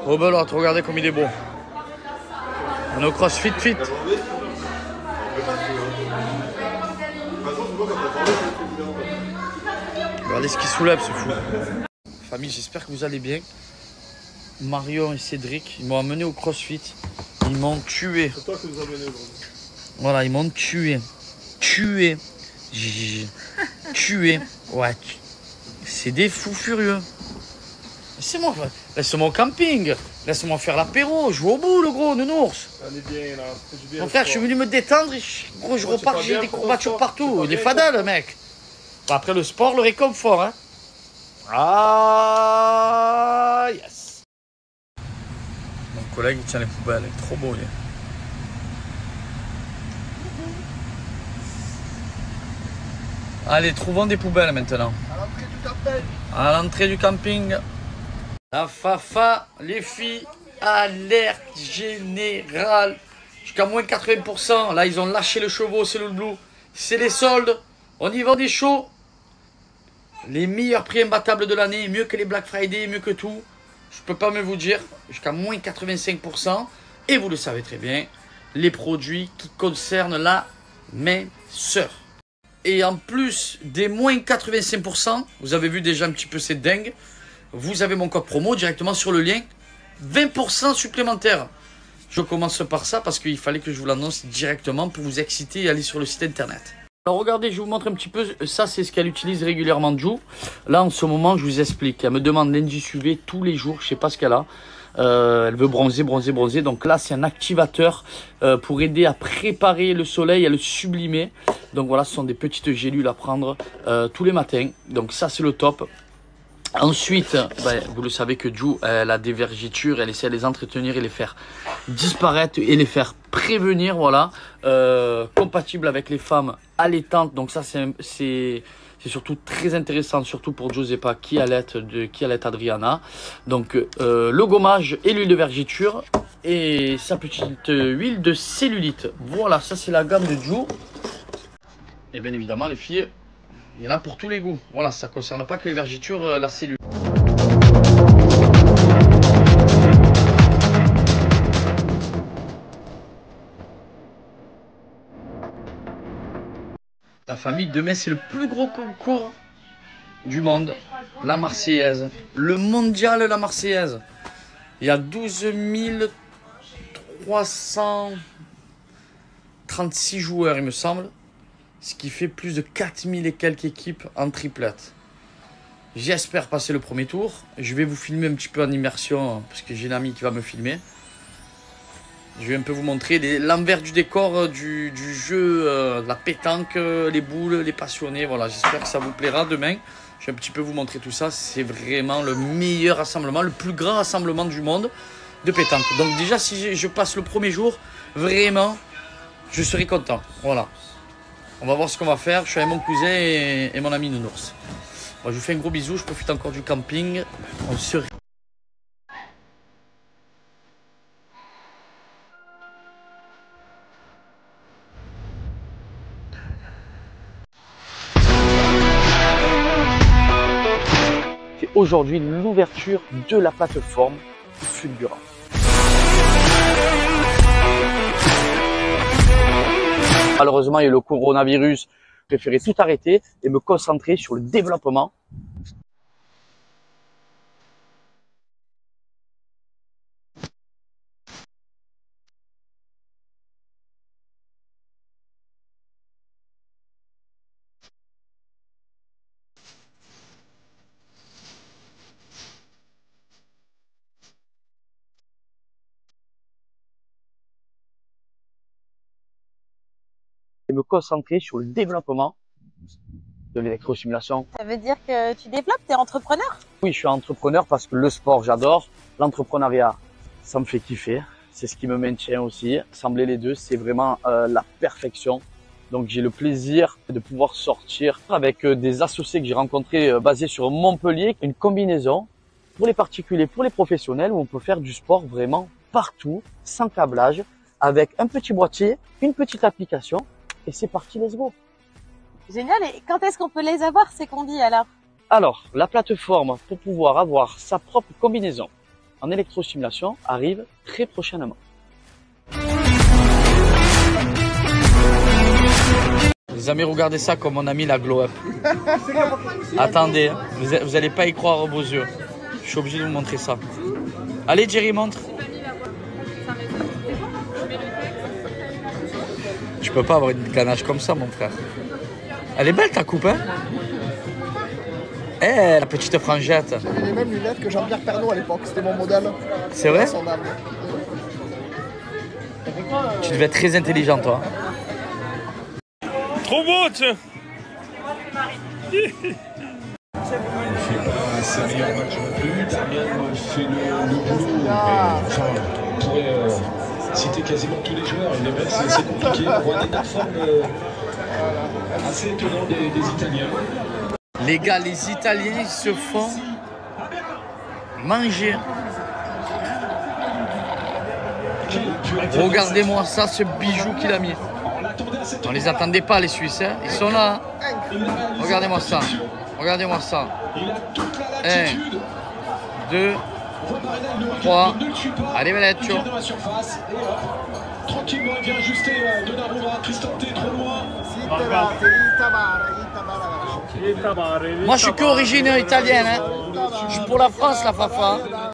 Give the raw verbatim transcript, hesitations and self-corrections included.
Oh belote, regardez comme il est beau. On est au CrossFit Fit. Regardez ce qu'il soulève, ce fou. Famille, j'espère que vous allez bien. Marion et Cédric, ils m'ont amené au CrossFit. Ils m'ont tué. C'est toi qui nous as amené aujourd'hui. Voilà, ils m'ont tué. Tué. J'ai tué. Ouais. C'est des fous furieux. Laissez-moi, laisse-moi au camping. Laisse-moi faire l'apéro. Je vais au bout, le gros nounours. On est bien là. Du bien, Mon frère, je suis venu me détendre. Et je, gros, je ouais, repars, j'ai des courbatures partout. Des bien, fadales, mec. Bah, après le sport, le réconfort. Hein. Ah, yes. Mon collègue, il tient les poubelles. Il est trop beau, lui. Allez, trouvons des poubelles maintenant. À l'entrée du camping. À l'entrée du camping. La Fafa, les filles, alerte générale. Jusqu'à moins quatre-vingts pour cent. Là, ils ont lâché le chevaux, c'est le Blue. C'est les soldes. On y vend des shows. Les meilleurs prix imbattables de l'année. Mieux que les Black Friday, mieux que tout. Je peux pas me vous dire. Jusqu'à moins quatre-vingt-cinq pour cent. Et vous le savez très bien. Les produits qui concernent la minceur. Et en plus des moins quatre-vingt-cinq pour cent, vous avez vu déjà un petit peu cette dingue, vous avez mon code promo directement sur le lien, vingt pour cent supplémentaire. Je commence par ça parce qu'il fallait que je vous l'annonce directement pour vous exciter et aller sur le site internet. Alors regardez, je vous montre un petit peu, ça c'est ce qu'elle utilise régulièrement Jou. Là en ce moment, je vous explique, elle me demande l'indice U V tous les jours, je sais pas ce qu'elle a. Euh, elle veut bronzer, bronzer, bronzer. Donc là, c'est un activateur euh, pour aider à préparer le soleil, à le sublimer. Donc voilà, ce sont des petites gélules à prendre euh, tous les matins. Donc ça, c'est le top. Ensuite, ben, vous le savez que Jou, elle a des vergitures. Elle essaie de les entretenir et les faire disparaître et les faire prévenir. Voilà, euh, compatible avec les femmes allaitantes. Donc ça, c'est... C'est surtout très intéressant, surtout pour Giuseppa qui allait de qui allait Adriana. Donc euh, le gommage et l'huile de vergiture et sa petite huile de cellulite. Voilà, ça c'est la gamme de Jou. Et bien évidemment les filles, il y en a pour tous les goûts. Voilà, ça ne concerne pas que les vergitures, euh, la cellulite. La famille, demain c'est le plus gros concours du monde, la Marseillaise, le mondial la Marseillaise. Il y a douze mille trois cent trente-six joueurs il me semble, ce qui fait plus de quatre mille et quelques équipes en triplette. J'espère passer le premier tour, je vais vous filmer un petit peu en immersion parce que j'ai une amie qui va me filmer. Je vais un peu vous montrer l'envers du décor du, du jeu, euh, la pétanque, les boules, les passionnés. Voilà, j'espère que ça vous plaira demain. Je vais un petit peu vous montrer tout ça. C'est vraiment le meilleur rassemblement, le plus grand rassemblement du monde de pétanque. Donc déjà, si je passe le premier jour, vraiment, je serai content. Voilà. On va voir ce qu'on va faire. Je suis avec mon cousin et, et mon ami Nounours. Bon, je vous fais un gros bisou. Je profite encore du camping. On se... Aujourd'hui l'ouverture de la plateforme Fulgurant. Malheureusement, il y a le coronavirus. Je préférais tout arrêter et me concentrer sur le développement. Et me concentrer sur le développement de l'électrosimulation. Ça veut dire que tu développes, tu es entrepreneur? Oui, je suis entrepreneur parce que le sport, j'adore. L'entrepreneuriat, ça me fait kiffer. C'est ce qui me maintient aussi. Assembler les deux, c'est vraiment euh, la perfection. Donc j'ai le plaisir de pouvoir sortir avec euh, des associés que j'ai rencontrés euh, basés sur Montpellier. Une combinaison pour les particuliers, pour les professionnels, où on peut faire du sport vraiment partout, sans câblage, avec un petit boîtier, une petite application. Et c'est parti, let's go. Génial. Et quand est-ce qu'on peut les avoir, ces combis alors? Alors, la plateforme pour pouvoir avoir sa propre combinaison en électrosimulation arrive très prochainement. Les amis, regardez ça comme on a mis la glow up. Attendez, vous n'allez pas y croire vos yeux. Je suis obligé de vous montrer ça. Allez Jerry, montre. Tu peux pas avoir une ganache comme ça, mon frère. Elle est belle ta coupe, hein? Eh, la petite frangette. J'avais les mêmes lunettes que Jean-Pierre Pernaut à l'époque, c'était mon modèle. C'est vrai? Son âme. Tu devais être très intelligent, toi. Trop beau, tiens. C'est meilleur match non plus. Damien fait le, le boulot. Mais, enfin, on pourrait euh, citer quasiment tous les joueurs. Les mecs, c'est compliqué. On voit des performances euh, assez étonnantes des, des Italiens. Les gars, les Italiens ils se font manger. Regardez-moi ça, ce bijou qu'il a mis. On les attendait pas, les Suisses. Hein. Ils sont là. Regardez-moi ça. Regardez-moi ça. Un, deux, trois. Allez, Veleccio. Tranquillement, il vient ajuster Donnarumma. Cristante trop loin. Moi, je suis qu'origine italienne. Hein. Je suis pour la France, la Fafa.